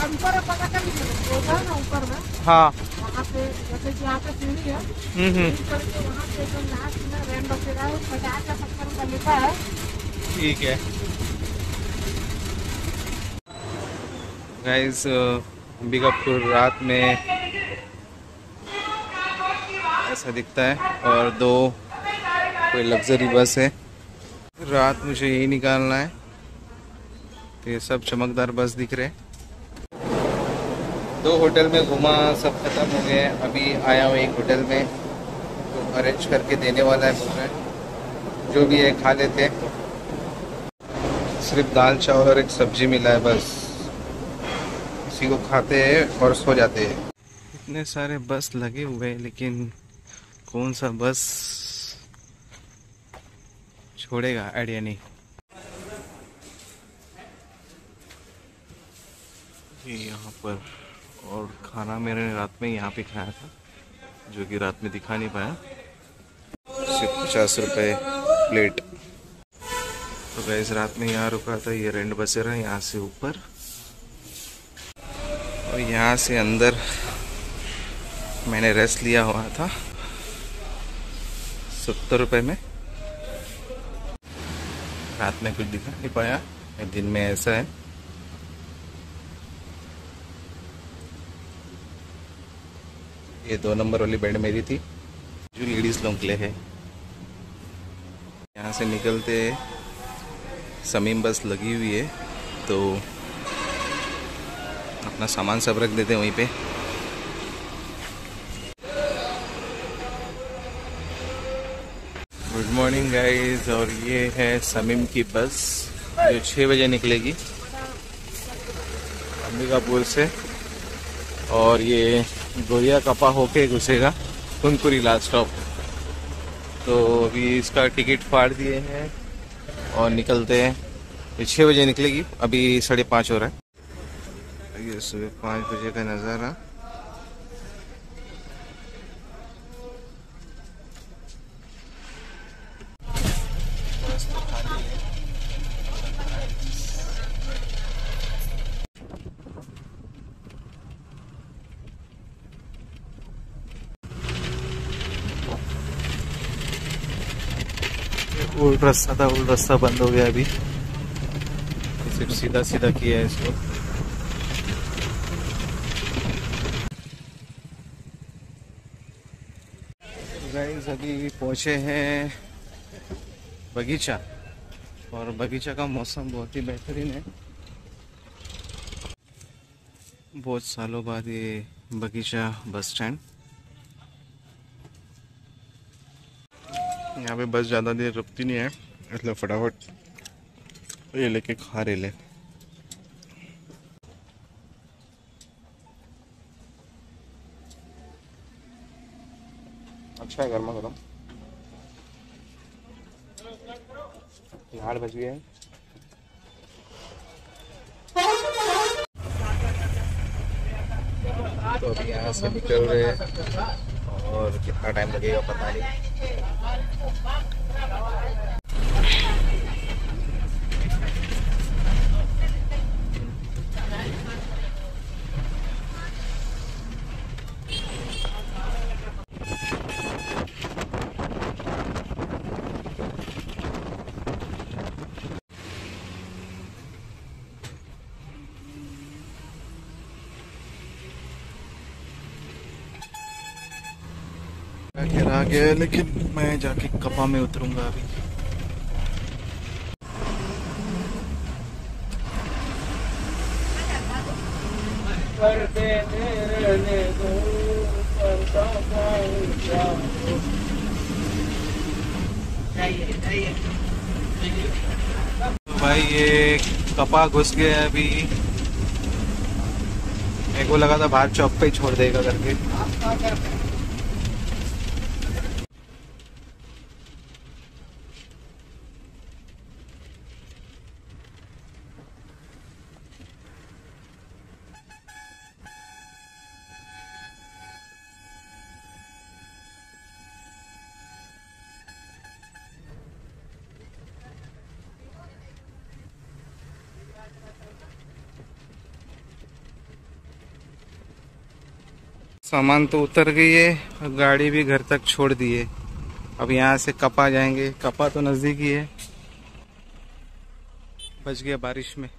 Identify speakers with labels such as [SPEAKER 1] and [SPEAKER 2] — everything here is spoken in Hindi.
[SPEAKER 1] ऊपर में
[SPEAKER 2] हाँ।
[SPEAKER 1] वहाँ पे जैसे कि यहाँ पे सीढ़ी है,
[SPEAKER 2] हम्म।
[SPEAKER 1] करके वहाँ पे जो लास्ट में रेन बसेरा है 50 या 70 रुपया लिखा है।
[SPEAKER 2] ठीक है गाइस, अंबिकापुर रात में ऐसा दिखता है। और दो कोई लग्जरी बस है। रात मुझे यही निकालना है। ये सब चमकदार बस दिख रहे हैं। दो होटल में घुमा, सब खत्म हो गए। अभी आया हूँ एक होटल में, तो अरेंज करके देने वाला है, बोल रहे हैं जो भी है खा लेते हैं। सिर्फ दाल चावल और एक सब्जी मिला है बस। इसी को खाते हैं और सो जाते हैं। इतने सारे बस लगे हुए हैं, लेकिन कौन सा बस छोड़ेगा आइडिया नहीं। ये यहाँ पर, और खाना मैंने रात में यहाँ पे खाया था, जो कि रात में दिखा नहीं पाया। सिर्फ 50 रुपये प्लेट। तो गैस रात में यहाँ रुका था, ये रेंट बसेरा यहाँ से ऊपर, और यहाँ से अंदर मैंने रेस्ट लिया हुआ था 70 रुपये में। रात में कुछ दिखा नहीं पाया, दिन में ऐसा है। ये 2 नंबर वाली बेड मेरी थी, जो लेडीज लोग के लिए है। यहाँ से निकलते समीम बस लगी हुई है, तो अपना सामान सब रख देते हैं वहीं पे। गुड मॉर्निंग गाइस, और ये है समीम की बस, जो 6 बजे निकलेगी अंबिकापुर से। और ये गोरिया कपा होके घुसेगा कुनकुरी लास्ट स्टॉप। तो अभी इसका टिकट फाड़ दिए हैं और निकलते हैं। ये 6 बजे निकलेगी, अभी 5:30 हो रहा है। ये सुबह 5 बजे का नज़ारा। उल्ट रास्ता था, उल्ट रास्ता बंद हो गया अभी। सिर्फ सीधा सीधा किया है इसको। गाइस अभी पहुंचे हैं बगीचा, और बगीचा का मौसम बहुत ही बेहतरीन है। बहुत सालों बाद ये बगीचा बस स्टैंड। यहाँ पे बस ज़्यादा देर रुकती नहीं है, इसलिए फटाफट ये लेके खा रहे ले। अच्छा है, गर्मा गर्म। 8 बज गए हैं। तो अभी यहाँ से निकल रहे हैं, और कितना टाइम लगेगा पता नहीं। आ गया, लेकिन मैं जाके कपा में उतरूंगा अभी। तो भाई ये कपा घुस गया है अभी। मेरे को लगा था बाहर चौक पे ही छोड़ देगा करके। सामान तो उतर गई है, गाड़ी भी घर तक छोड़ दी है। अब यहाँ से कपा जाएंगे। कपा तो नजदीक ही है। बच गया बारिश में।